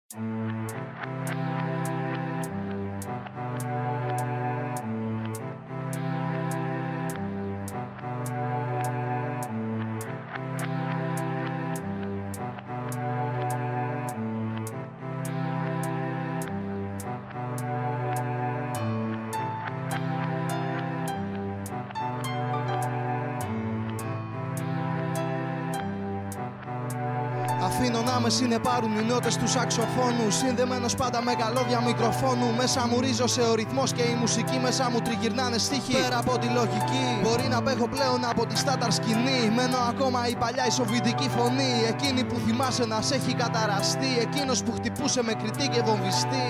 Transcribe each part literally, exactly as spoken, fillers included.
Αφήνω να με συνεπάρουν οι νότες του σαξοφόνου. Συνδεμένος πάντα με καλώδια μικροφόνου. Μέσα μου ρίζωσε ο ρυθμός και η μουσική. Μέσα μου τριγυρνάνε στίχοι. Πέρα από τη λογική, μπορεί να απέχω πλέον από τη στάνταρ σκηνή. Μένω ακόμα η παλιά η σοβιτική φωνή. Εκείνη που θυμάσαι να σε έχει καταραστεί. Εκείνος που χτυπούσε με κριτή και βομβιστή.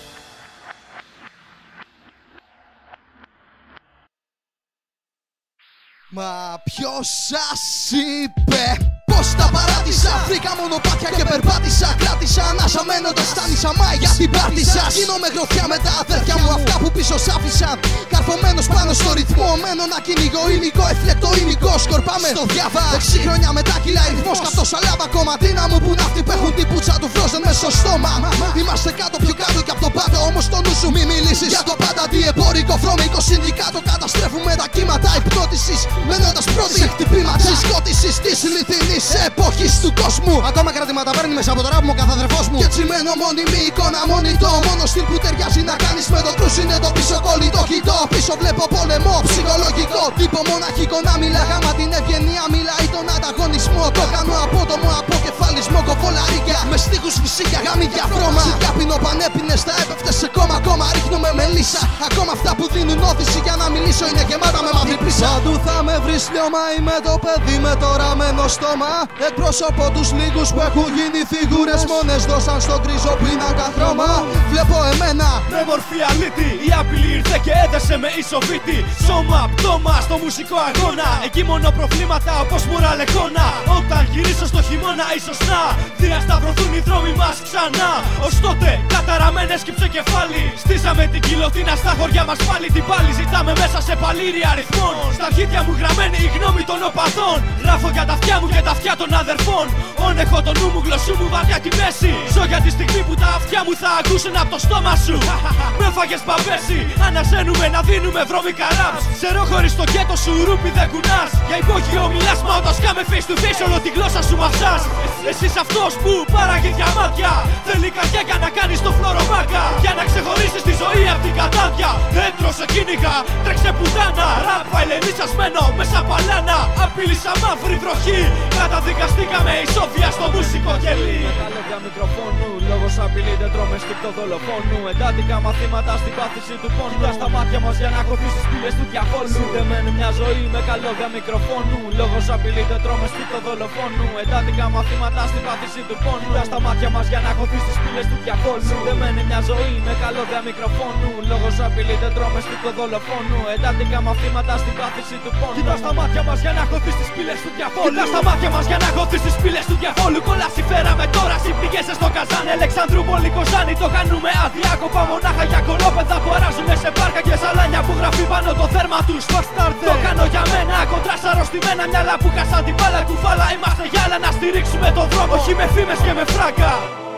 Μα ποιος σας είπε πως τα παράτησα? Βρήκα μονοπάτια και περπάτησα. Κράτησα ανάσα μένοντας στάνησα μάγια στην πάρτι σας. Γίνομαι γροθιά με τα αδέρφια μου, αυτά που πίσω σ' άφησαν. Καρφωμένος πάνω στο ρυθμό, μένω να κυνηγώ υλικό, εφλεκτό υλικό. Σκορπάμε στο διάβα, έξι χρόνια μετά κυλάει ρυθμός. Καυτό σαλάβα κομματίνα μου που είναι αυτοί που έχουν την πουτσα του φρόζεν μες στο στόμα. Είμαστε κάτω πιο κάτω κι απ' το πάτο, όμως το νου σου μη μιλήσεις για το πάντα. Τι εμπόρικο βρώμικο συνδικάτο καταστρέφουμε τα κύματα υπνότησης. Μένοντας πρώτοι σε χτυπήματα συσκότησης της λιθινής εποχής του κόσμου. Ακόμα κρατήματα παίρνει μέσα από το ράπ μου καθαδρεφός μου. Κι έτσι μένω μόνιμη εικόνα, μόνη το μόνο στυλ που ταιριάζει να κάνεις με το κρούς είναι το πίσω κολλητό κοιτώ. Πίσω βλέπω πόλεμο ψυχολογικό, τύπο μοναχικό να μιλά γάμα την ευγενία, μιλάει τον ανταγωνισμό. Το κάνω απότομο αποκεφαλισμό, κοφολαρίκια με στίχους φυσικά γάμιδια βρώμα. Συγκάπινο πανέπινες θα έπεφτες σε κόμμα κόμμα, ρίχνουμε μελίσσα. Ακόμα αυτά που δίνουν όθηση για να μιλήσω είναι γεμάτα με μαύρη πρίσσα. Παντού θα με βρεις λιώμα, είμαι το παιδί με το ραμμένο στόμα. Εκπροσωπώ τους λίγους που έχουν γίνει φιγούρες. Μόνες δώσαν στον κρίζο πίνακα χρώμα. Βλέπω εμένα με μορφή αλήτη. Η απειλή ήρθε και έδεσε με ισοβήτη. Σώμα, πτώμα στο μουσικό αγώνα. Εκεί μόνο προβλήματα όπως μουραλεγόνα. Όταν γυρίσω στο χειμώνα ίσως να διασταυρωθούν οι δρόμοι μας ξανά. Ως τότε καταραμένες σκύψε κεφάλι. Στήσαμε την κοιλωτίνα στα χωριά μας πάλι. Την πάλι ζητάμε μέσα σε παλήρια αριθμών. Στα αρχίδια μου γραμμένη η γνώμη των οπαδών. Γράφω για τα αυτιά μου και τα αυτιά των αδερφών. Όν έχω το νου μου, γλωσσού μου βαριά τη μέση. Ζω για τη στιγμή που τα αυτιά μου θα ακούσουν από το στόμα σου. Με φάγες παπέση, αναζένουμε να δίνουμε βρώμικα raps. Ξέρω χωρίς το κέτο σου ρούπι δεν κουνάς. Για υπόγειο μιλάς μα όταν σκάμε face to face όλο τη γλώσσα σου μασάς. Εσύ αυτός που παράγει διαμάτια. Θέλει καρδιά για να κάνεις το φλωρομάκα. Για να ξεχωρίσεις τη ζωή απ' την κατάδια. Έντρωσε κυνηγά, τρέξε πουτάνα. Ραπ βαϊλενίσασμένο μέσα παλάνα. Απειλήσα μαύρη βροχή. Καταδικαστήκαμε ισόβια στο μουσικό γελί. Με καλώδια μικροφόνου, λόγος απειλείται τρώμε στικτό δολοφόνου. Εντάτικα μαθήματα στην πάθηση του πόνου. Κοίτα στα μάτια μας για να χωθεί τις πύλες του διαβόλου. Συνδεμένη μια ζωή με καλώδια μικροφόνου. Λόγος απειλείται τρώμε στικτό δολοφόνου. Εντάτικα μαθήματα στην πάθηση του πόνου. Κοίτα στα μάτια μας για να χωθεί τις πύλες του διαβόλου. Συνδεμένη μια ζωή με καλώδια μικροφόνου. Λόγος απειλείται τρώμε στικτό δολοφόνου. Εντάτικα μαθήματα στην πάθηση του πόνου. Κοίτα στα μάτια μας για να χωθεί τις πύλες του διαβόλου. Κοίτα στα μάτια μας για να χωθεί τις πύλες του διαβόλου. Κόλαση φέραμε τώρα, συμπληγέσαι στο καζάνι. Αλεξανδρούπολη Κοζάνη, το κάνουμε αδιάκοπα. Μονάχα για κολόπεδα που αράζουνε σε μπάρκα και σαλάνια που γράφει πάνω το θέρμα τους. Το κάνω για μένα, κοντρά αρρωστημένα μυαλά που κάσαν την μπάλα κουφάλα. Είμαστε για άλλα να στηρίξουμε τον δρόμο, όχι με φήμες και με φράγκα.